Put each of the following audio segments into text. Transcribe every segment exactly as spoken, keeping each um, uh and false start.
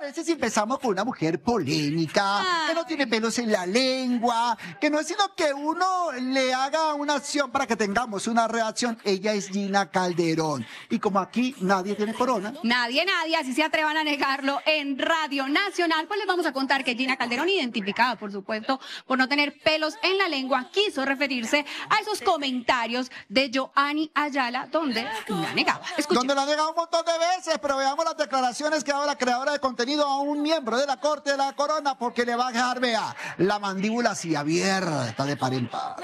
parece si empezamos con una mujer polémica, Ay. que no tiene pelos en la lengua, que no es sino que uno le haga una acción para que tengamos una reacción? Ella es Gina Calderón. Y como aquí nadie tiene corona, Nadie, nadie, así se atrevan a negarlo en Radio Nacional, pues les vamos a contar que Gina Calderón, identificada, por supuesto, por no tener pelos en la lengua, quiso referirse a esos comentarios de Joanny Ayala, donde la negaba. Escuchen. donde la ha negado un montón de veces, pero veamos las declaraciones que ha dado la creadora de contenido a un miembro de la Corte de la Corona, porque le va a dejar, vea, la mandíbula así abierta de par en par.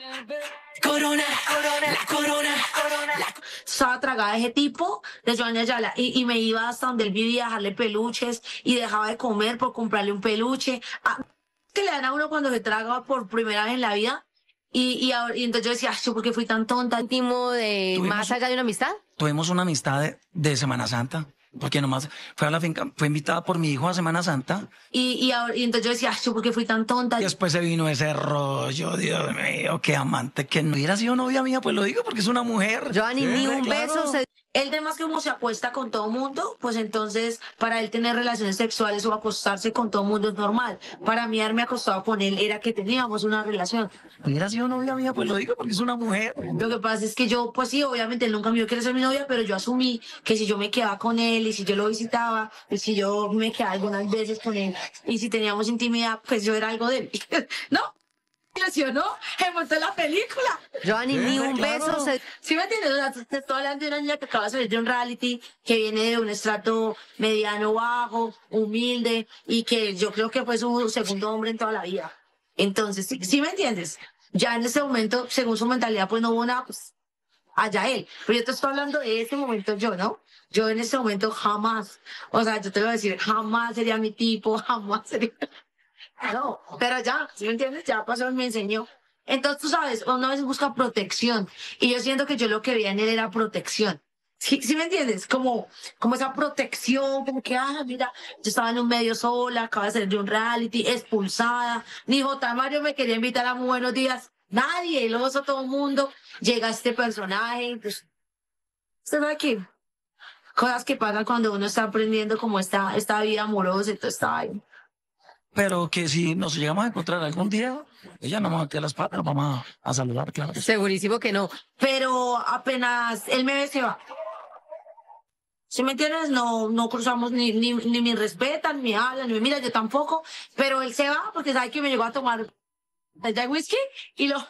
Corona, corona, la corona, corona. La... Estaba tragada de ese tipo de Joanny Ayala y, y me iba hasta donde él vivía a dejarle peluches y dejaba de comer por comprarle un peluche. Ah, que le dan a uno cuando se traga por primera vez en la vida. Y, y, ahora- y entonces yo decía, ay, yo por qué fui tan tonta. Íntimo de Tuvimos- más allá de una amistad. Tuvimos una amistad de, de Semana Santa, porque nomás fue a la finca, fue invitada por mi hijo a Semana Santa, Y, y, ahora- y entonces yo decía, ay, yo por qué fui tan tonta. y después se vino ese rollo, Dios mío, qué amante, que no hubiera sido novia mía, pues lo digo porque es una mujer. Joanny, Sí, ni un claro. beso se... Él además que como se acuesta con todo mundo, pues entonces para él tener relaciones sexuales o acostarse con todo mundo es normal. Para mí haberme acostado con él era que teníamos una relación. Hubiera sido novia mía, pues lo digo porque es una mujer. Lo que pasa es que yo, pues sí, obviamente él nunca me dijo que era ser mi novia, pero yo asumí que si yo me quedaba con él y si yo lo visitaba y si yo me quedaba algunas veces con él y si teníamos intimidad, pues yo era algo de él. ¿No? ¿Sí o no? Se montó la película. Joanny, ni un claro. beso se... ¿Sí me entiendes? O sea, te estoy hablando de una niña que acaba de salir de un reality, que viene de un estrato mediano bajo, humilde, y que yo creo que fue su segundo hombre en toda la vida. Entonces, ¿sí, sí me entiendes? Ya en ese momento, según su mentalidad, pues no hubo nada, pues allá él. Pero yo te estoy hablando de ese momento yo, ¿no? Yo en ese momento jamás, o sea, yo te voy a decir, jamás sería mi tipo, jamás sería... No, pero ya, ¿sí me entiendes? Ya pasó y me enseñó. Entonces, tú sabes, uno a veces busca protección. Y yo siento que yo lo que veía en él era protección. ¿Sí, sí me entiendes? Como, como esa protección, como que, ah, mira, yo estaba en un medio sola, acaba de salir de un reality, expulsada. Ni J. Mario me quería invitar a Muy Buenos Días. Nadie, lo hizo todo el mundo. Llega este personaje, pues, usted ve aquí. Cosas que pasan cuando uno está aprendiendo como esta, esta vida amorosa y todo está ahí. Pero que si nos llegamos a encontrar algún día, ella no me va a tirar las patas, nos vamos a, a saludar, claro. Segurísimo que no. Pero apenas él me ve, se va. ¿Sí me entiendes? No, no cruzamos ni, ni, ni me respetan, ni me hablan, ni me miran, yo tampoco. Pero él se va porque sabe que me llegó a tomar de whisky y lo...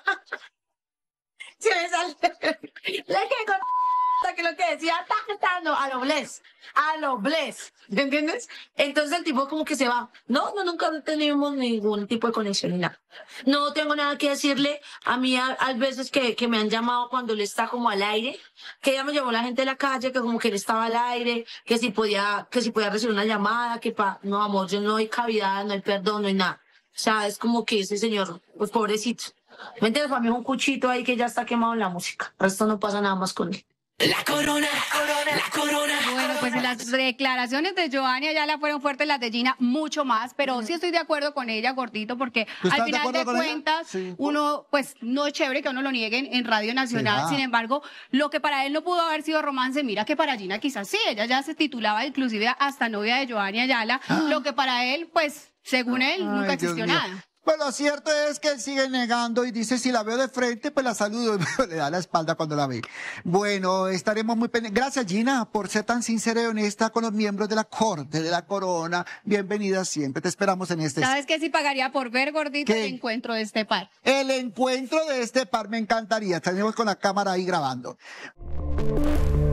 Se me sale... Le que con... que lo que decía, ta, ta, no, a lo bless, a lo bless, ¿me entiendes? Entonces el tipo como que se va. No, no, nunca tenemos ningún tipo de conexión ni nada. No tengo nada que decirle. A mí a- hay veces que, que me han llamado cuando él está como al aire, que ya me llamó la gente de la calle, que como que él estaba al aire, que si podía, que si podía recibir una llamada, que pa, no amor, yo no hay cavidad, no hay perdón, no hay nada. O sea, es como que ese señor, pues pobrecito. ¿Me entiendes? Para mí es un cuchito ahí que ya está quemado en la música. El resto no pasa nada más con él. La corona, corona, la corona. Bueno, pues las declaraciones de Joanny Ayala fueron fuertes, las de Gina mucho más, pero sí estoy de acuerdo con ella, Gordito, porque ¿Tú estás al de final acuerdo de con ella? cuentas, Sí. uno, pues no es chévere que a uno lo nieguen en Radio Nacional, Sí, va. sin embargo, lo que para él no pudo haber sido romance, mira que para Gina quizás sí, ella ya se titulaba inclusive hasta novia de Joanny Ayala, lo que para él, pues, según él, Ay, nunca Dios existió mío. nada. Pues lo cierto es que él sigue negando y dice, si la veo de frente, pues la saludo, pero le da la espalda cuando la ve. Bueno, estaremos muy pendientes. Gracias, Gina, por ser tan sincera y honesta con los miembros de la Corte de la Corona. Bienvenida siempre, te esperamos en este... ¿Sabes qué sí pagaría por ver, Gordito, ¿Qué? el encuentro de este par? El encuentro de este par me encantaría. Estaremos con la cámara ahí grabando.